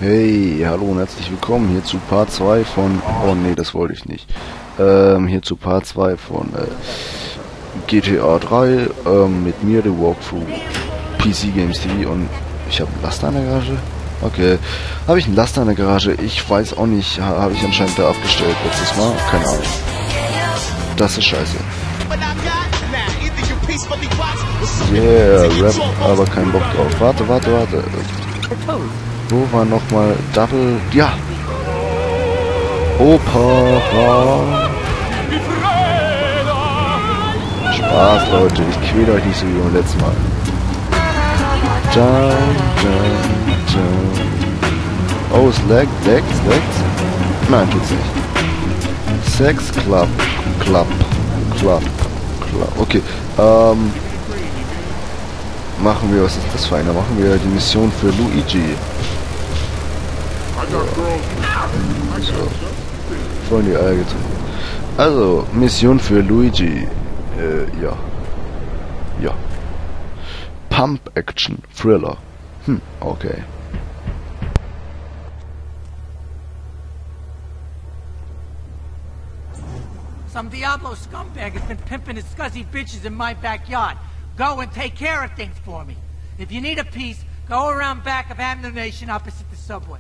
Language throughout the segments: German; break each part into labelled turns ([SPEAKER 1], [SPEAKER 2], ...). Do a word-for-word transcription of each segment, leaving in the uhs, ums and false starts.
[SPEAKER 1] Hey, hallo und herzlich willkommen hier zu Part zwei von... Oh nee, das wollte ich nicht. Ähm, hier zu Part zwei von äh, G T A drei ähm, mit mir, The Walkthrough, P C Games T V und ich habe einen Laster in der Garage? Okay, habe ich einen Laster in der Garage? Ich weiß auch nicht, ha, habe ich anscheinend da abgestellt letztes Mal? Keine Ahnung. Das ist scheiße. Yeah, Rap, aber kein Bock drauf. Warte, warte, warte. Wo war nochmal Double? Ja! Opa! Spaß, Leute. Ich quäle euch nicht so wie beim letzten Mal. Jump, jump, jump. Oh, es laggt, laggt, laggt. Nein, tut's nicht. Sex Club, Club, Club, Club. Okay, ähm... machen wir, was ist das für einer? Machen wir die Mission für Luigi. So. Voll in die Eier gezogen. Also, Mission für Luigi. Äh, ja. Ja. Pump Action Thriller. Hm, okay.
[SPEAKER 2] Some Diablo scumbag has been pimping his scuzzy bitches in my backyard. Go and take care of things for me. If you need a piece, go around back of Ammunition opposite the subway.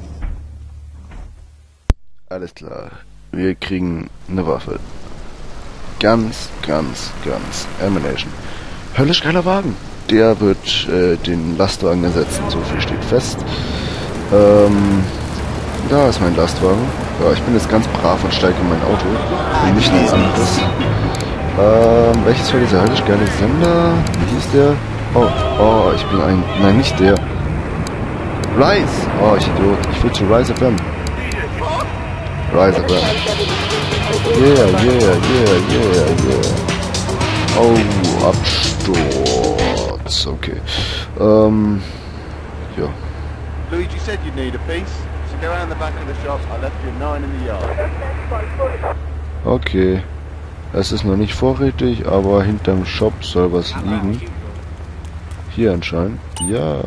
[SPEAKER 1] Alles klar. Wir kriegen eine Waffe. Ganz, ganz, ganz. Ammunition. Höllisch geiler Wagen. Der wird äh, den Lastwagen ersetzen. So viel steht fest. Ähm, da ist mein Lastwagen. Ja, ich bin jetzt ganz brav und steige in mein Auto. Und nicht in ein anderes. Ähm, welches war dieser höllisch geile Sender? Wie hieß der? Oh, oh, ich bin ein... Nein, nicht der. Rise! Oh, ich Idiot. Ich will zu Rise F M. Rise F M. Yeah, yeah, yeah, yeah, yeah. Oh, Absturz. Okay. Ähm, ja.
[SPEAKER 3] Luigi said you'd need a piece, so go around the back of the shop. I left you nine in the yard.
[SPEAKER 1] Okay. Es ist noch nicht vorrätig, aber hinterm Shop soll was liegen. Hier anscheinend. Ja.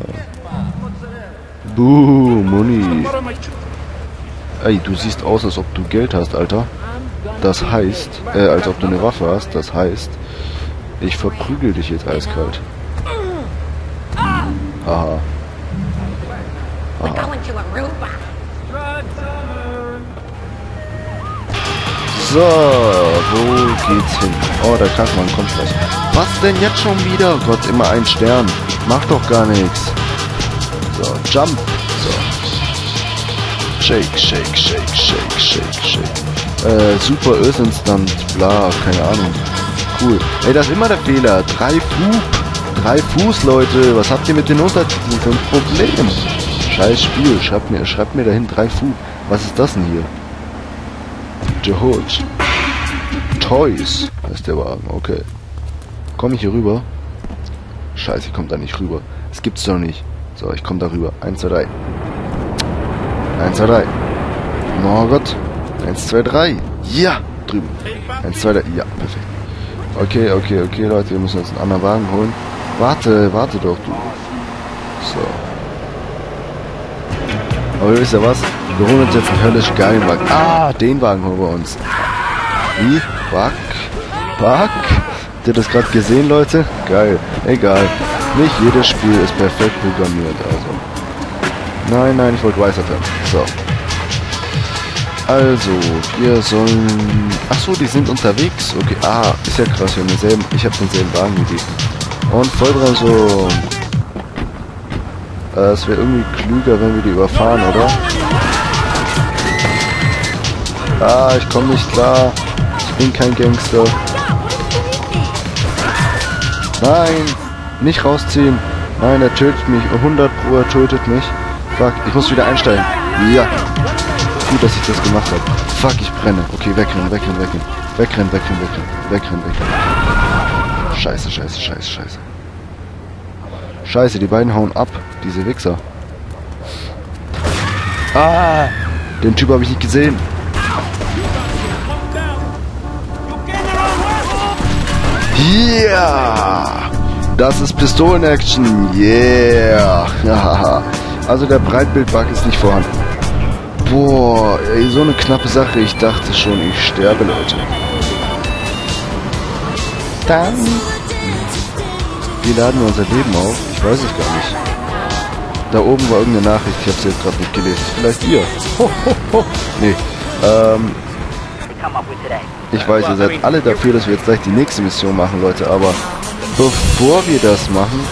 [SPEAKER 1] Buh, Muni. Ey, du siehst aus, als ob du Geld hast, Alter. Das heißt, äh, als ob du eine Waffe hast. Das heißt, ich verprügel dich jetzt eiskalt. Haha. Aha. So, wo geht's hin? Oh, der Krankenwagen kommt gleich. Was denn jetzt schon wieder? Gott, immer ein Stern. Macht doch gar nichts. So, Jump. So. Shake, shake, shake, shake, shake, shake. Äh, super Öl-Instant, bla, keine Ahnung. Cool. Ey, das ist immer der Fehler. Drei Fuß. Drei Fuß, Leute. Was habt ihr mit den Untertiteln für ein Problem? Scheiß Spiel. Schreibt mir, schreibt mir dahin drei Fuß. Was ist das denn hier? The Hood. Toys heißt der Wagen, okay. Komme ich hier rüber? Scheiße, ich komme da nicht rüber. Das gibt's doch nicht. So, ich komme da rüber. Eins, zwei, drei. Eins, zwei, drei. Oh Gott. Eins, zwei, drei. Ja, drüben. Eins, zwei, drei. Ja, perfekt. Okay, okay, okay, Leute, wir müssen uns einen anderen Wagen holen. Warte, warte doch, du. So. Aber wisst ihr was? Wir holen uns jetzt einen höllisch geilen Wagen. Ah, den Wagen holen wir uns. Wie? Fuck. Fuck. Habt ihr das gerade gesehen, Leute? Geil. Egal. Nicht jedes Spiel ist perfekt programmiert, also. Nein, nein, ich wollte Rise F M. So. Also, wir sollen... Achso, die sind unterwegs. Okay. Ah, ist ja krass. Wir haben denselben... Ich habe denselben Wagen wie die. Und Vollbremsung. Es wäre irgendwie klüger, wenn wir die überfahren, oder? Ah, ich komme nicht klar. Ich bin kein Gangster. Nein! Nicht rausziehen! Nein, er tötet mich. hundert Pro, er tötet mich. Fuck, ich muss wieder einsteigen. Ja! Gut, dass ich das gemacht habe. Fuck, ich brenne. Okay, wegrennen, wegrennen, wegrennen. Wegrennen, wegrennen, wegrennen. Wegrennen, wegrennen. Scheiße, scheiße, scheiße, scheiße. Scheiße, die beiden hauen ab, diese Wichser. Ah, den Typ habe ich nicht gesehen. Yeah, das ist Pistolen-Action. Yeah. Also der Breitbildbug ist nicht vorhanden. Boah, ey, so eine knappe Sache. Ich dachte schon, ich sterbe, Leute. Dann... Wie laden wir unser Leben auf? Ich weiß es gar nicht. Da oben war irgendeine Nachricht, ich habe sie jetzt gerade nicht gelesen. Vielleicht ihr. Ho, ho, ho. Nee, ähm... Ich weiß, ihr seid alle dafür, dass wir jetzt gleich die nächste Mission machen, Leute, aber bevor wir das machen...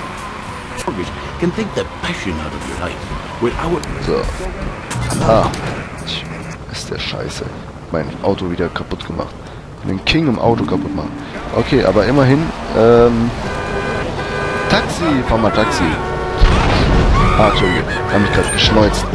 [SPEAKER 1] So. Ah. Ist der Scheiße. Mein Auto wieder kaputt gemacht. Den King im Auto kaputt machen. Okay, aber immerhin, ähm... Taxi! Fahr mal Taxi. Ah, Entschuldige. Ich hab mich gerade geschneuzt.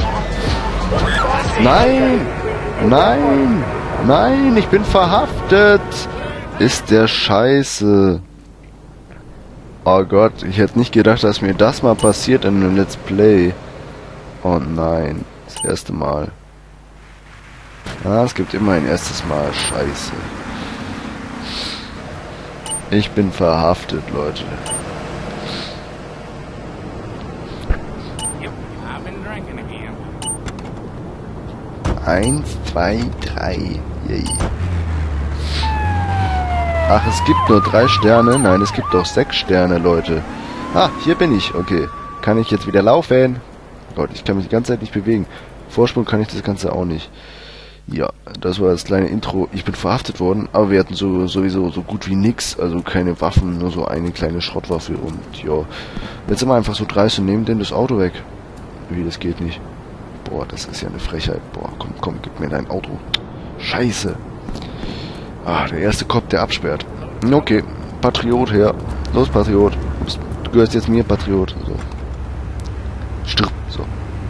[SPEAKER 1] Nein! Nein! Nein! Ich bin verhaftet! Ist der Scheiße. Oh Gott, ich hätte nicht gedacht, dass mir das mal passiert in einem Let's Play. Oh nein. Das erste Mal. Ah, es gibt immer ein erstes Mal. Scheiße. Ich bin verhaftet, Leute. Eins, zwei, drei. Yay. Ach, es gibt nur drei Sterne. Nein, es gibt doch sechs Sterne, Leute. Ah, hier bin ich. Okay. Kann ich jetzt wieder laufen? Gott, ich kann mich die ganze Zeit nicht bewegen. Vorsprung kann ich das Ganze auch nicht. Ja, das war das kleine Intro. Ich bin verhaftet worden, aber wir hatten so sowieso so gut wie nix. Also keine Waffen, nur so eine kleine Schrottwaffe. Und ja, jetzt sind wir einfach so dreist und nehmen denn das Auto weg. Wie, das geht nicht. Boah, das ist ja eine Frechheit. Boah, komm, komm, gib mir dein Auto. Scheiße. Ah, der erste Kopf, der absperrt. Okay, Patriot her. Los, Patriot. Du gehörst jetzt mir, Patriot. So. Stirb. So.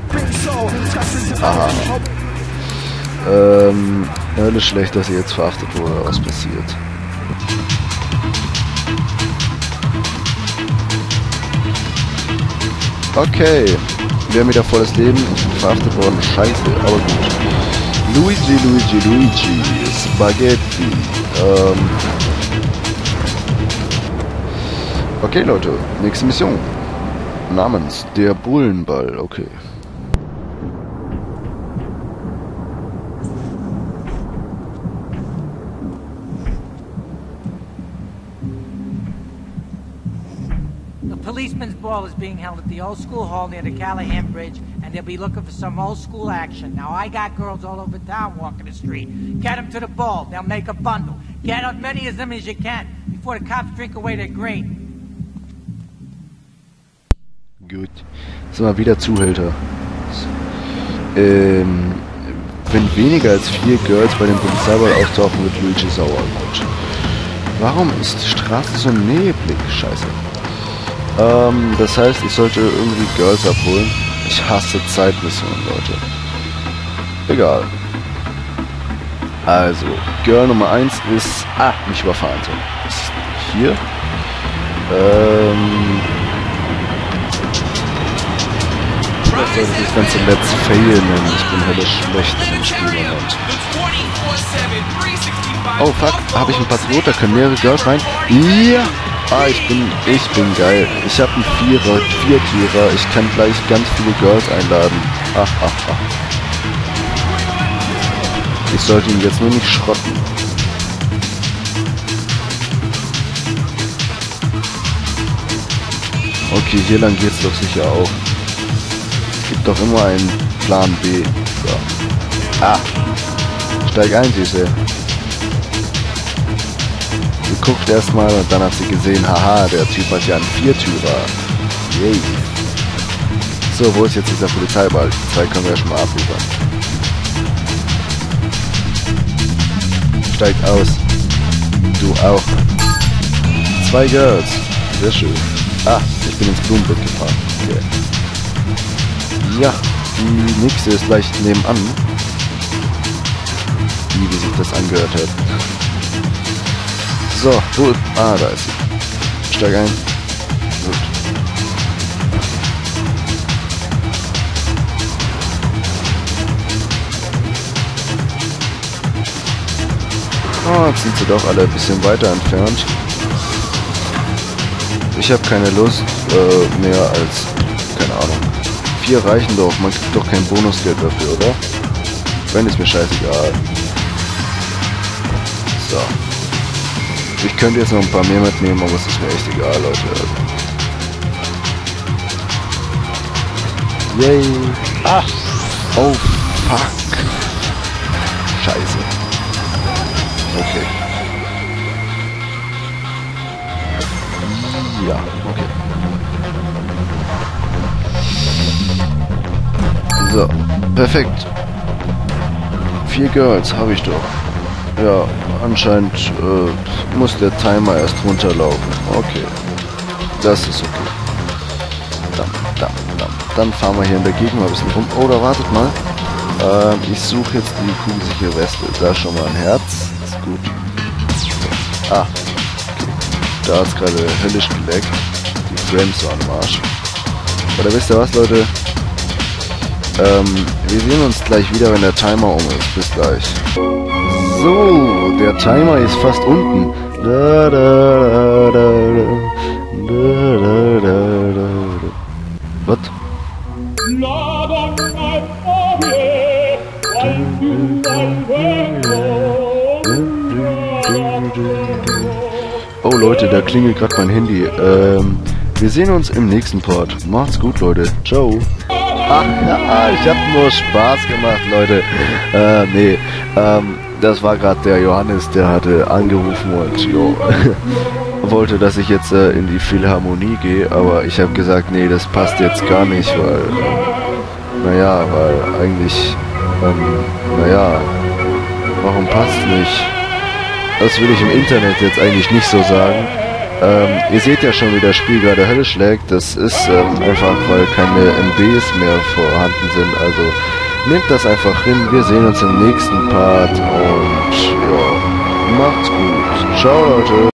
[SPEAKER 1] Aha. Ähm, Hölle schlecht, dass ihr jetzt verhaftet wurde. Was passiert? Okay. Wir haben wieder volles Leben. Ich bin verhaftet worden. Scheiße, aber gut. Luigi, Luigi, Luigi. Spaghetti. Ähm. Okay, Leute. Nächste Mission. Namens der Bullenball. Okay.
[SPEAKER 2] Policeman's ball is being held at the old school hall near the Callahan Bridge, and they'll be looking for some old school action. Now, I got girls all over town walking the street. Get them to the ball. They'll make a bundle. Get as many of them as you can before the cops drink away their grain.
[SPEAKER 1] Gut. Sind wir wieder Zuhälter. Ähm, wenn weniger als vier Girls bei dem Polizeiball auftauchen, wird Luigi sauer. Gut. Warum ist die Straße so neblig? Scheiße. Ähm, das heißt, ich sollte irgendwie Girls abholen. Ich hasse Zeitmissionen, Leute. Egal. Also, Girl Nummer eins ist... Ah, mich überfahren. So. Was ist hier? Ähm... Vielleicht sollte ich das ganze Let's Fail nennen. Ich bin höllisch schlecht in dem Spielmoment. Oh, fuck. Habe ich einen Patriot? Da können mehrere Girls rein? Ja! Ah, ich bin, ich bin geil. Ich habe einen Vierer, Viertürer. Ich kann gleich ganz viele Girls einladen. Ach, ach, ach. Ich sollte ihn jetzt nur nicht schrotten. Okay, hier lang geht's doch sicher auch. Es gibt doch immer einen Plan B. So. Ah. Steig ein, Süße. Sie guckt erstmal und dann hat sie gesehen, haha, der Typ hat ja einen Viertürer. Yay. So, wo ist jetzt dieser Polizeiball? Die zwei können wir ja schon mal abliefern. Steigt aus. Du auch. Zwei Girls. Sehr schön. Ah, ich bin ins Blumenbeet gefahren. Okay. Ja, die nächste ist gleich nebenan. Wie, wie sich das angehört hat. So, wo... Ah, da ist sie. Steig ein. Gut. Oh, jetzt sind sie doch alle ein bisschen weiter entfernt. Ich habe keine Lust, äh, mehr als, keine Ahnung, vier reichen doch. Man kriegt doch kein Bonusgeld dafür, oder? Wenn, ist mir scheißegal. So. Ich könnte jetzt noch ein paar mehr mitnehmen, aber es ist mir echt egal, Leute. Yay. Ah. Oh, fuck. Scheiße. Okay. Ja, okay. So, perfekt. Vier Girls habe ich doch. Ja, anscheinend äh, muss der Timer erst runterlaufen. Okay. Das ist okay. Dann, dann, dann. Dann fahren wir hier in der Gegend mal ein bisschen rum. Oh, da wartet mal. Ähm, ich suche jetzt die kugelsichere Weste. Da schon mal ein Herz. Ist gut. Ah. Okay. Da hat es gerade höllisch geleckt. Die Frames waren am Arsch. Oder wisst ihr was, Leute? Ähm, wir sehen uns gleich wieder, wenn der Timer um ist. Bis gleich. So, der Timer ist fast unten. Da, da, da, da, da, da, da, da. Was? Oh Leute, da klingelt gerade mein Handy. Ähm, wir sehen uns im nächsten Part. Macht's gut, Leute. Ciao. Ach ja, ich hab nur Spaß gemacht, Leute. Äh, nee, ähm, das war gerade der Johannes, der hatte angerufen und jo, wollte, dass ich jetzt äh, in die Philharmonie gehe, aber ich habe gesagt, nee, das passt jetzt gar nicht, weil, äh, naja, weil eigentlich, ähm, naja, warum passt nicht? Das will ich im Internet jetzt eigentlich nicht so sagen. Ähm, ihr seht ja schon, wie das Spiel gerade Hölle schlägt. Das ist ähm, einfach, weil keine M Bs mehr vorhanden sind. Also nehmt das einfach hin. Wir sehen uns im nächsten Part und ja, macht's gut. Ciao, Leute.